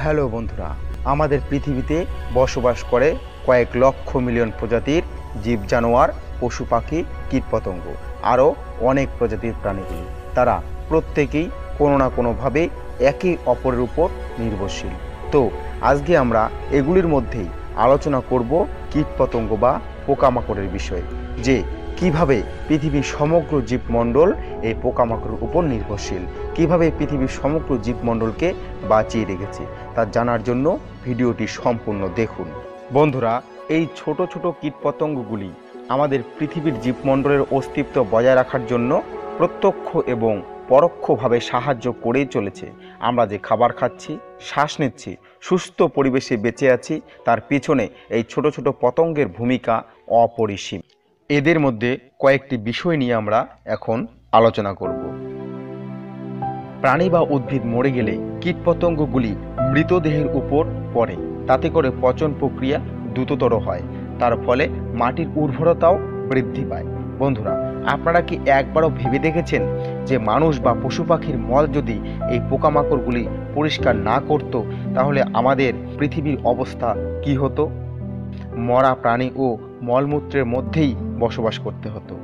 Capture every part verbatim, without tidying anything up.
Hello বন্ধুরা, আমাদের পৃথিবীতে বসবাস করে কয়েক লক্ষ মিলিয়ন প্রজাতির জীব জানোয়ার, পশু পাখি, কীটপতঙ্গ, আরও অনেক প্রজাতির প্রাণীগুলি। তারা প্রত্যেকেই কোনো না কোনোভাবে একে অপরের উপর নির্ভরশীল। তো আজকে আমরা এগুলির মধ্যেই আলোচনা করব কীটপতঙ্গ বা পোকামাকড়ের বিষয়ে, যে কিভাবে পৃথিবীর সমগ্র জীবমণ্ডল এই পোকামাকড়ের উপর নির্ভরশীল, কিভাবে পৃথিবীর সমগ্র জীবমণ্ডলকে বাঁচিয়ে রেখেছে তা জানার জন্য ভিডিওটি সম্পূর্ণ দেখুন। বন্ধুরা, এই ছোট ছোট কীটপতঙ্গগুলি আমাদের পৃথিবীর জীবমণ্ডলের অস্তিত্ব বজায় রাখার জন্য প্রত্যক্ষ এবং পরোক্ষভাবে সাহায্য করেই চলেছে। আমরা যে খাবার খাচ্ছি, শ্বাস নিচ্ছি, সুস্থ পরিবেশে বেঁচে আছি, তার পিছনে এই ছোট ছোট পতঙ্গের ভূমিকা অপরিসীম। এদের মধ্যে কয়েকটি বিষয় নিয়ে আমরা এখন আলোচনা করব। প্রাণী বা উদ্ভিদ মরে গেলে কীটপতঙ্গগুলি মৃতদেহের উপর পড়ে, তাতে করে পচন প্রক্রিয়া দ্রুততর হয়, তার ফলে মাটির উর্বরতাও বৃদ্ধি পায়। বন্ধুরা, আপনারা কি একবারও ভেবে দেখেছেন যে মানুষ বা পশু পাখির মল যদি এই পোকামাকড়গুলি পরিষ্কার না করত, তাহলে আমাদের পৃথিবীর অবস্থা কি হতো? মরা প্রাণী ও মলমূত্রের মধ্যেই বসবাস করতে হতো।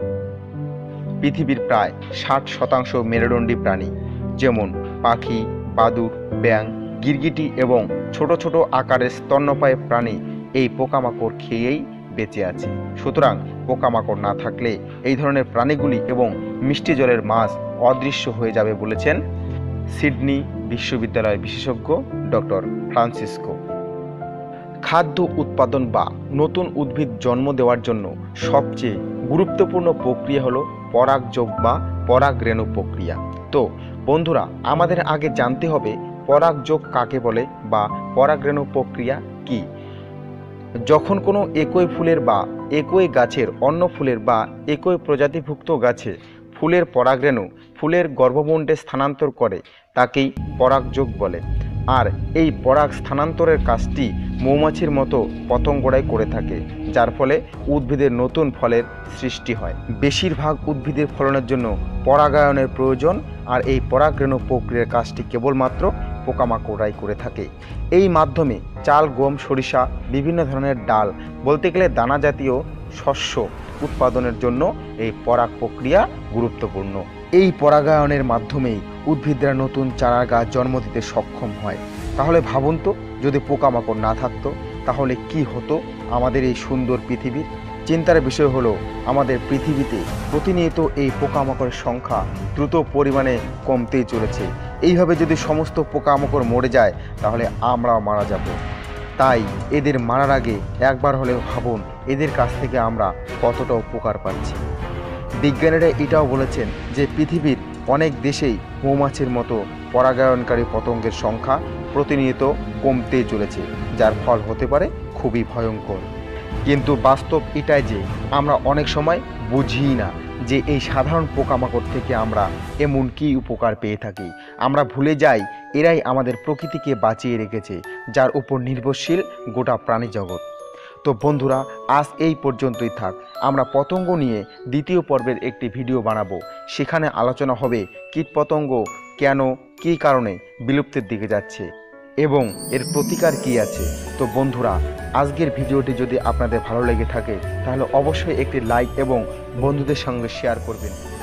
পৃথিবীর প্রায় ষাট শতাংশ মেরুদণ্ডী প্রাণী, যেমন পাখি, বাদুড়, ব্যাঙ, গিরগিটি এবং ছোট ছোট আকারের স্তন্যপায়ী প্রাণী এই পোকামাকড় খেয়েই বেঁচে আছে। সুতরাং পোকামাকড় না থাকলে এই ধরনের প্রাণীগুলি এবং মিষ্টি জলের মাছ অদৃশ্য হয়ে যাবে বলেছেন সিডনি বিশ্ববিদ্যালয়ের বিশেষজ্ঞ ডক্টর ফ্রান্সিসকো। খাদ্য উৎপাদন বা নতুন উদ্ভিদ জন্ম দেওয়ার জন্য সবচেয়ে গুরুত্বপূর্ণ প্রক্রিয়া হলো পরাগযোগ বা পরাগরেণু প্রক্রিয়া। তো বন্ধুরা, আমাদের আগে জানতে হবে পরাগযোগ কাকে বলে বা পরাগরেণু প্রক্রিয়া কি। যখন কোনো একই ফুলের বা একই গাছের অন্য ফুলের বা একই প্রজাতিভুক্ত গাছে ফুলের পরাগরেণু ফুলের গর্ভমুণ্ডে স্থানান্তর করে, তাকেই পরাগযোগ বলে। আর এই পরাগ স্থানান্তরের কাজটি মৌমাছির মতো পতঙ্গরাই করে থাকে, যার ফলে উদ্ভিদের নতুন ফলের সৃষ্টি হয়। বেশিরভাগ উদ্ভিদের ফলনের জন্য পরাগায়নের প্রয়োজন, আর এই পরাগরেণু প্রক্রিয়ার কাজটি কেবলমাত্র পোকামাকড়রাই করে থাকে। এই মাধ্যমে চাল, গম, সরিষা, বিভিন্ন ধরনের ডাল, বলতে গেলে দানা জাতীয় শস্য উৎপাদনের জন্য এই পরাগ প্রক্রিয়া গুরুত্বপূর্ণ। এই পরাগায়নের মাধ্যমেই উদ্ভিদরা নতুন চারা গাছ জন্ম দিতে সক্ষম হয়। তাহলে ভাবুন তো, যদি পোকামাকড় না থাকতো তাহলে কি হতো আমাদের এই সুন্দর পৃথিবীর? চিন্তার বিষয় হলো, আমাদের পৃথিবীতে প্রতিনিয়ত এই পোকামাকড়ের সংখ্যা দ্রুত পরিমাণে কমতেই চলেছে। এইভাবে যদি সমস্ত পোকামাকড় মরে যায় তাহলে আমরাও মারা যাব। তাই এদের মারার আগে একবার হলেও ভাবুন এদের কাছ থেকে আমরা কতটা উপকার পাচ্ছি। বিজ্ঞানীরা এটাও বলেছেন যে পৃথিবীর অনেক দেশেই মৌমাছির মতো পরাগায়নকারী পতঙ্গের সংখ্যা প্রতিনিয়ত কমতেই চলেছে, যার ফল হতে পারে খুবই ভয়ঙ্কর। কিন্তু বাস্তব এটাই যে আমরা অনেক সময় বুঝি না যে এই সাধারণ পোকামাকড় থেকে আমরা এমন কী উপকার পেয়ে থাকি। আমরা ভুলে যাই এরাই আমাদের প্রকৃতিকে বাঁচিয়ে রেখেছে, যার উপর নির্ভরশীল গোটা প্রাণী জগৎ। তো বন্ধুরা, আজ এই পর্যন্তই থাক। আমরা পতঙ্গ নিয়ে দ্বিতীয় পর্বের একটি ভিডিও বানাবো। সেখানে আলোচনা হবে কীটপতঙ্গ কেন, কী কারণে বিলুপ্তির দিকে যাচ্ছে এবং এর প্রতিকার কী আছে। তো বন্ধুরা, আজকের ভিডিওটি যদি আপনাদের ভালো লেগে থাকে তাহলে অবশ্যই একটি লাইক এবং বন্ধুদের সঙ্গে শেয়ার করবেন।